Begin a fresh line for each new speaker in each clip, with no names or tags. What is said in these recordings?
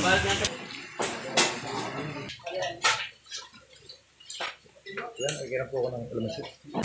Yan, nagkira po ako ng kalamansi.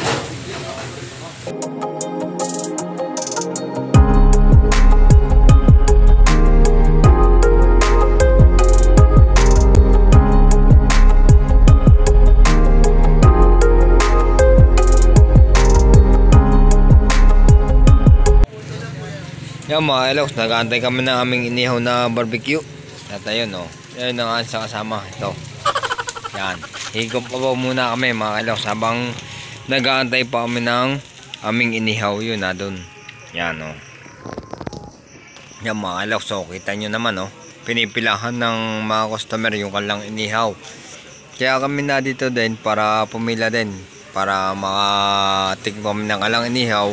Yan mga eloks, nag-aantay kami ng aming inihaw na barbecue. At ayun o, yun ang sa kasama. Ito. Yan. Higop pa po muna kami mga eloks habang nag-aantay pa kami ng aming inihaw. Yun na dun. Yan o. Yan mga eloks, so kita nyo naman o. Pinipilahan ng mga customer yung kalang inihaw. Kaya kami na dito din para pumila din. Para makatikman kami ng kalang inihaw.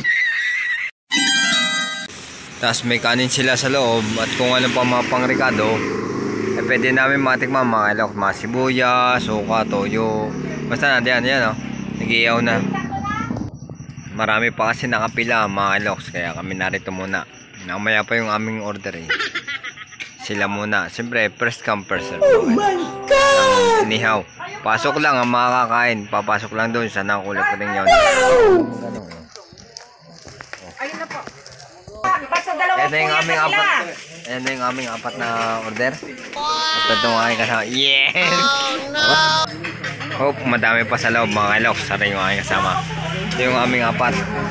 Tapos may kanin sila sa loob at kung ano pa mga pangrekado pwede namin matikman mga eloks, mga sibuyas, suka, toyo, basta na yan o, nag-iyaw na. Marami pa kasi nakapila mga eloks, kaya kami narito muna. Namaya pa yung aming order eh. Sila muna, siyempre first come first serve. Oh my God! Inihaw, pasok lang ang makakain, papasok lang doon sa nakulip ko rin yun.
Ayun na po.
Ito yung aming apat. Ito yung aming apat na order. At ito yung aking kasama. Yes! Oh no! Hope madami pa sa loob mga eloks. Sara yung aking kasama. Ito yung aming apat.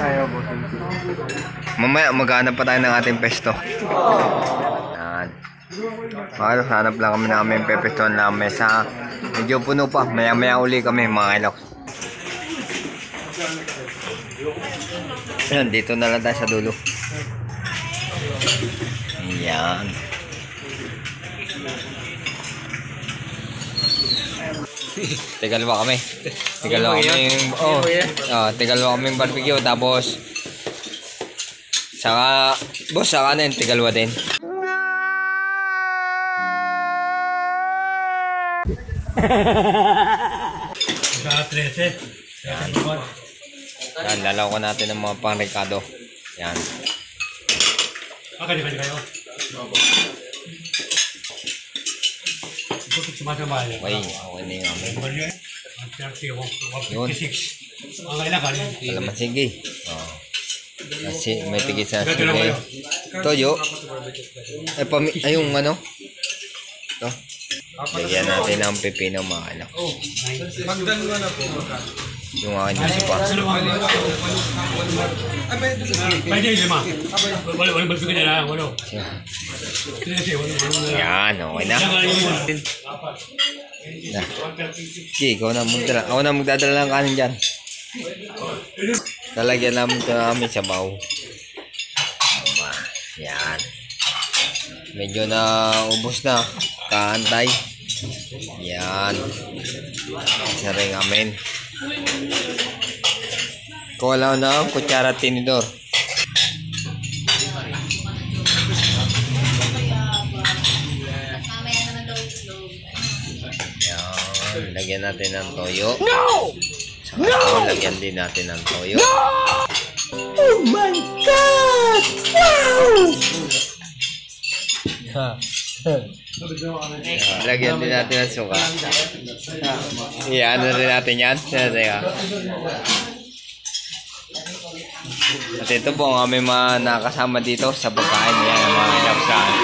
Mamaya maghanap pa tayo ng ating pesto. Yan. Mga eloks, hanap lang kami ng aming pepesto na mesa. Medyo puno pa. Maya maya uli kami mga eloks. Yan, dito na lang tayo sa dulo. Yan. Tigalwa kami. Tigalwa kami. Tigalwa kami barbecue. Tapos saka boss, saka na yun, tigalwa din. Yan, lalaw ko natin ng mga pang-rekado. Yan.
Okay kayo.
Okay, okay na yung amin. Yun. Alaman sige. Kasi may tigis na sige. Toyo. Ayong ano? Ito. Lagyan natin ng pipino mga anak.
Magdalawa na po.
Yung akin juice pa.
Pwede lima. Wala bagay na lang. Wala.
Yan, okay na. Okay, ikaw na magdala. Ako na magdadala ng kanin dyan. Lalagyan namin ito namin sa baw. Yan. Medyo na ubos na. Kaantay. Yan. Isa rin amin. Kuha na kutsara at tinidor. Yan. Lagyan natin ng toyo. Saka ito, lagyan din natin ng toyo.
Oh my God! Wow!
Lagyan din natin ng suka. Ano rin natin yan. At ito po ang aming mga nakasama dito sa pagkain. Yan ang mga inapsahan.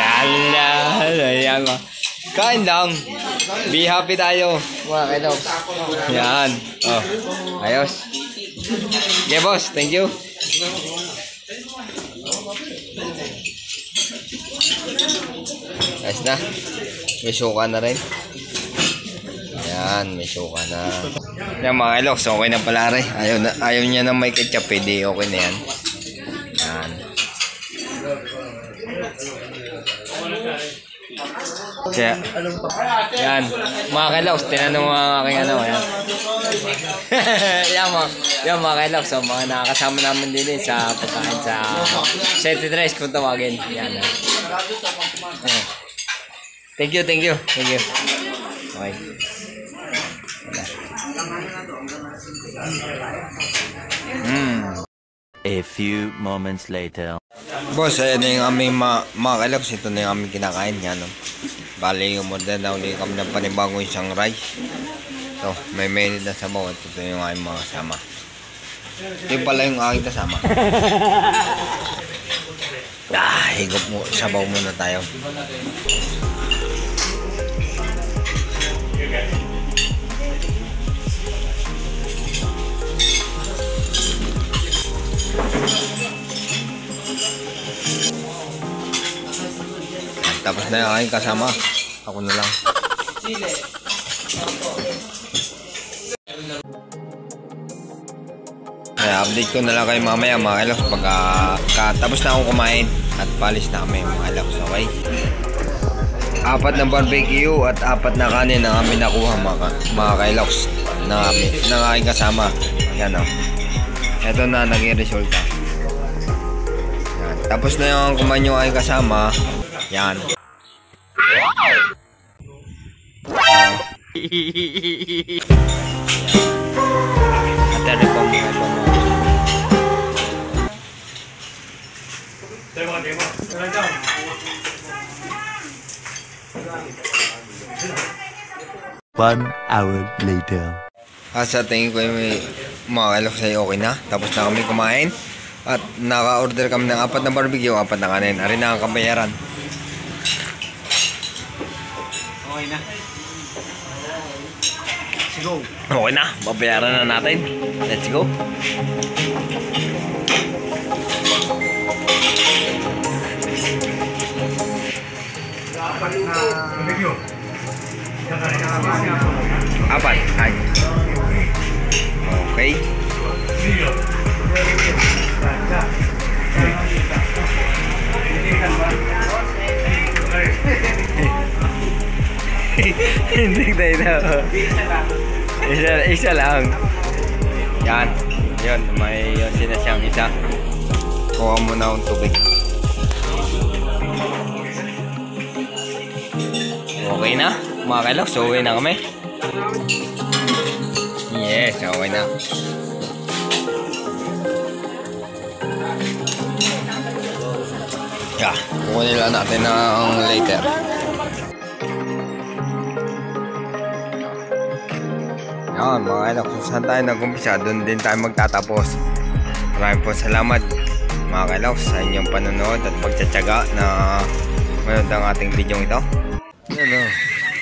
Yan. Kain lang. Be happy tayo mga kailoks. Yan. Oh, ayos. Okay boss, thank you. Ayos na. May suka na rin. Yan, may suka na. Yan mga kailoks, okay na pala rin. Ayaw niya na may ketchup, pwede okay na yan. Yan. Kaya, yan. Mga kailoks, tinanong mga aking ano. Yan. Yan mga kailoks, so, mga nakakasama namin din sa pagkain sa City Dress kung tawagin. Yan. Thank you. Okay.
A few moments later.
Boss, ayan na yung aming mga kailogs. Ito na yung aming kinakain. Yan, no? Bali, umorder na ulit kami ng panibagong isang rice. So, may mainit na sabaw. At ito yung aming mga kasama. Ito pala yung aking kasama. Higop mo. Sabaw muna tayo. Tapos na yung aking kasama. Ako na lang. Kaya update ko na lang kayo mamaya mga kailogs pag tapos na akong kumain at palis na kami mga kailogs. Okay? 4 na barbecue at 4 na kanin ang amin nakuha mga kailogs ng aking kasama. Yan o. Ito na naging resulta. Yan. Tapos na yung kumain yung aking kasama. Yan. Atari pa mga ito mga.
One hour later.
Sa tingin ko yung mga kailogs ay okay na. Tapos na kami kumain. At naka-order kami ng 4 na barbecue, 4 na kanin. Ari na ang kabayaran.
Okay na. Let's go.
Okay na, babayaran na natin. Let's go.
Barbecue.
4. Ay. Okay. Hindi tayo na. Isa lang. Yan. Yun, may yun sinasyang isa. Kuha mo na ang tubig. Okay na. Mga kailogs, so uwi na kami. Yes, okay na. Yeah, kukunin lang natin ang later. Yan, mga kailogs, kung saan tayo nag-umpisa, doon din tayo magtatapos. Maraming po salamat mga kailogs sa inyong panonood at pagtsatsaga na manood ang ating video ito. Yan o.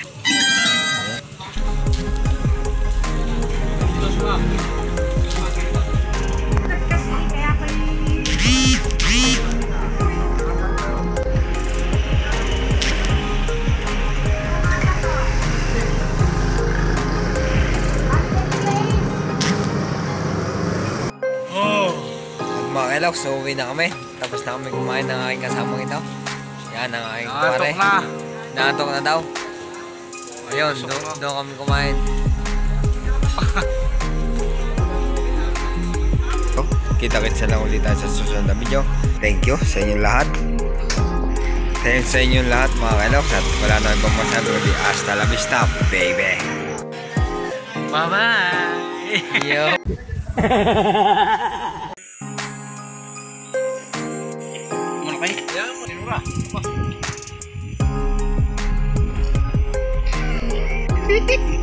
Mga kailogs, so uwi na kami. Tapos na kami kumain ng aking kasamang ito. Yan ang aking pare. Nakatok na daw. Ayun, doon kami kumain. So, kita-kits na lang ulit tayo sa susunod na video. Thank you sa inyong lahat. Thanks sa inyong lahat mga kailogs. At wala na ibang masyado. Hasta la vista, baby.
Bye-bye.
Yo.
Hehehe